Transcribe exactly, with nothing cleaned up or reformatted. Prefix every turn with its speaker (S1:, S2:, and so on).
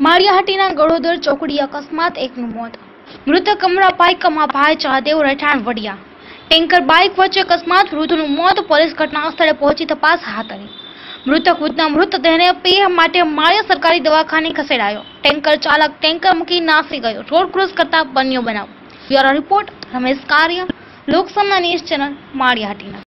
S1: માળિયાહાટીના ગળોદર ચોકડી અકસ્માત એકનું મોત. મૃતક અમરાભાઈ કમા ભાઈ ચહાદેવ રહેઠાણ વડિયા. ટેન્કર બાઇક વચ્ચે અકસ્માત, વૃદ્ધનું મોત. પોલીસ ઘટના સ્થળે પહોંચી તપાસ હાથ ધરી. મૃતક વૃદ્ધના મૃતદેહને પીએમ માટે માળિયા સરકારી દવાખાને ખસેડાયો. ટેન્કર ચાલક ટેન્કર મૂકી નાસી ગયો. રોડ ક્રોસ કરતા બન્યો બનાવ. બ્યુરો રિપોર્ટ રમેશ કારિયા, લોકસમના ન્યૂઝ ચેનલ, માળિયાહાટીના.